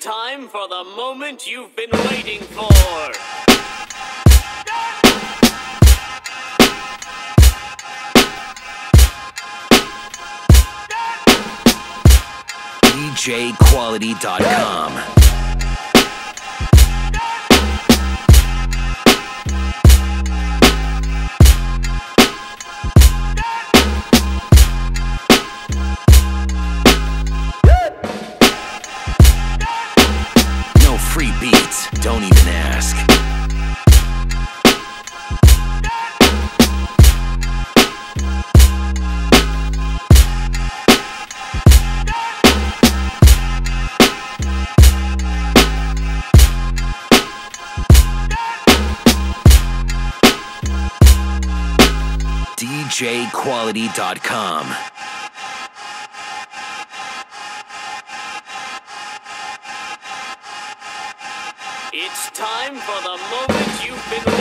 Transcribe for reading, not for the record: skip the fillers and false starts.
time for the moment you've been waiting for. DJQuality.com. No free beats, don't even ask. DJQuality.com. It's time for the moment you've been waiting for.